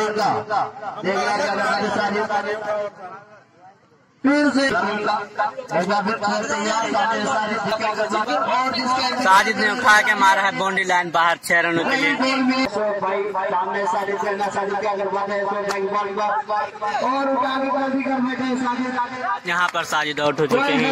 मलिंगा देख रहा है फिर से साजिद ने उठा के मारा है बाउंड्री लाइन बाहर 6 रनों के लिए। यहाँ पर साजिद आउट हो चुके हैं।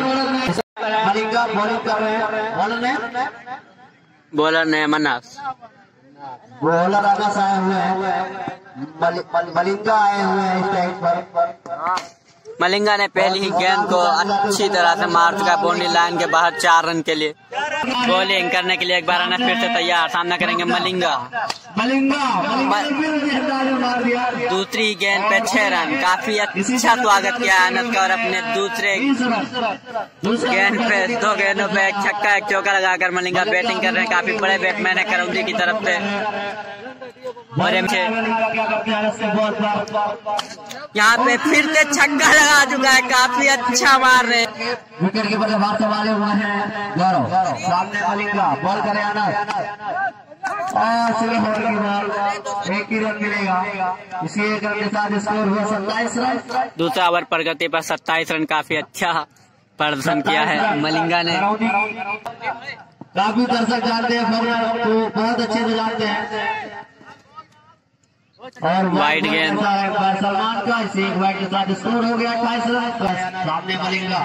बॉलर ने मनास बॉलर अनस आए हुए हैं, मलिंगा आए हुए हैं स्ट्राइक पर। मलिंगा ने पहली ही गेंद को अच्छी तरह से मार चुका बाउंड्री लाइन के बाहर 4 रन के लिए। बॉलिंग करने के लिए एक बार अनस फिर से तैयार, सामना करेंगे मलिंगा। दूसरी गेंद पे 6 रन, काफी अच्छा स्वागत किया अनस का और अपने दूसरे गेंद पे 2 गेंदों पे एक छक्का एक चौका लगाकर मलिंगा बैटिंग कर रहे हैं। काफी बड़े बैट्समैन है करौंदी की तरफ से। और यहाँ पे फिर से छक्का लगा चुका है, काफी अच्छा मार रहे हैं। विकेट कीपर के बाहर संभाले हुए हैं गौरव, सामने मलिंगा बॉल करे अनस और एक ही रन मिलेगा। इसी एक रन के साथ स्कोर हुआ 27 रन। दूसरा ओवर प्रगति पर 27 रन, काफी अच्छा प्रदर्शन किया है मलिंगा ने। काफी दर्शक जानते हैं तो बहुत अच्छे से जानते हैं। और वाइड गेंद सलमान का, इसे एक वाइड के साथ स्कोर हो गया 28 रन। सामने मलिंगा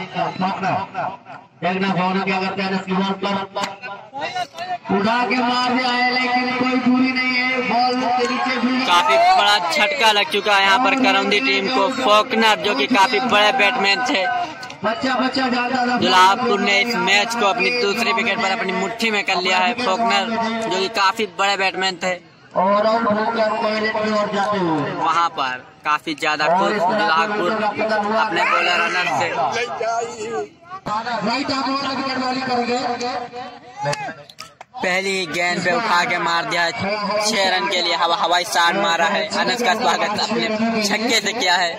क्या करते हैं इसकी बॉल पर उठा के मार दिया है, लेकिन कोई दूरी नहीं है, बॉल के नीचे भी काफी बड़ा झटका लग चुका है यहाँ पर करौंदी टीम को। फॉकनर जो कि काफी बड़े बैट्समैन थे, बच्चा जाता था। जुलाहपुर ने इस मैच को अपनी दूसरी विकेट पर अपनी मुट्ठी में कर लिया है। फॉकनर जो कि काफी बड़े बैट्समैन थे और जाते हुए वहाँ पर काफी ज्यादा खुश जुलाहपुर अपने बॉलर अनस से। पहली गेंद पे उठा के मार दिया है 6 रन के लिए। हवाई शॉट मारा है, अनस का स्वागत अपने छक्के से किया है।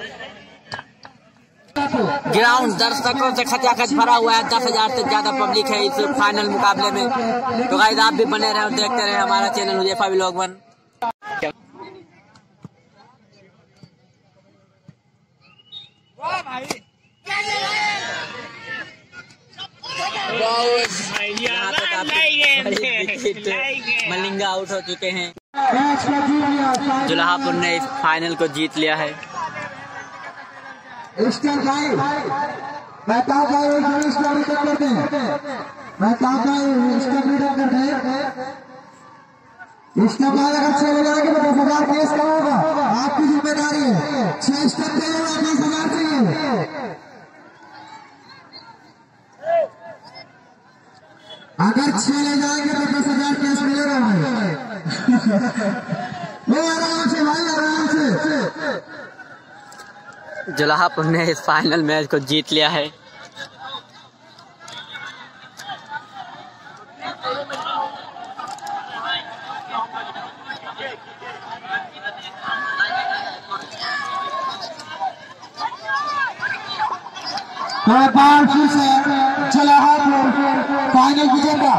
ग्राउंड दर्शकों से खचाखच भरा हुआ है, 10,000 से ज्यादा पब्लिक है इस फाइनल मुकाबले में। तो गाइस आप भी बने रहे और देखते रहे हमारा channel Huzaifa vlog 1। Malinga out हो चुके हैं। जुलाहपुर ने इस फाइनल को जीत लिया है। इसके बाद अगर 6 बजे आगे 10,000 केस का होगा, आपकी जिम्मेदारी है। 6 स्टेप के लिए 10,000 चाहिए। अगर 6 ले जाएंगे तो 10,000 केस मिलेगा भाई। वो आराम से भाई, आराम से। जुलाहपुर ने इस फाइनल मैच को जीत लिया है। फिर से जुलाहपुर फाइनल जीतेगा।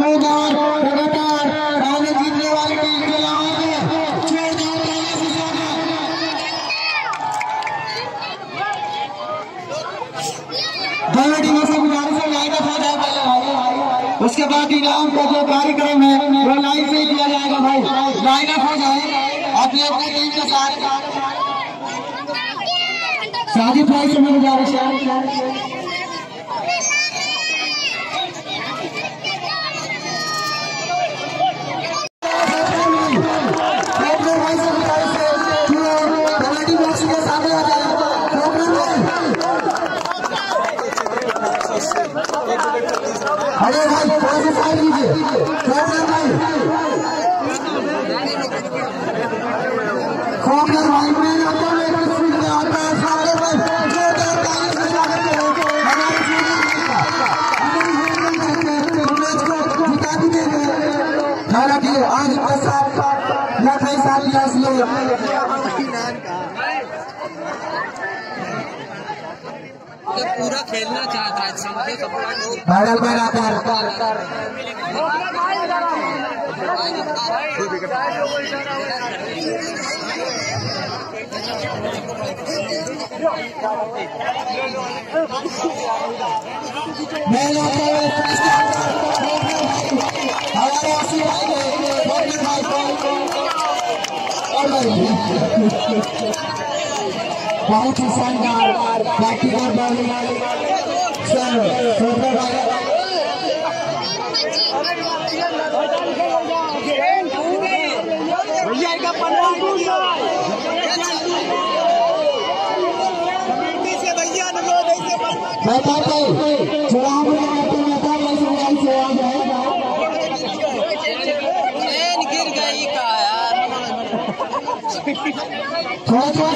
फाइनल जीतने वाली टीम के दोनों टीमों से गुजारिश है लाइन अप हो जाए पहले भाई, उसके बाद इनाम का जो कार्यक्रम है वो लाइन से किया जाएगा भाई। लाइन अप हो जाए अपनी अपनी टीम के साथ। साजिद भाई से मैं गुजारिश है अरे भाई थोड़ा सा साइड लीजिए खोखर भाई में आता है सारे भाई हालांकि आज पूरा खेलना चाहता है। बैडल में आता है बहुत ही शानदार प्रैक्टिकल बॉलिंग गिर गई का यार थोड़ा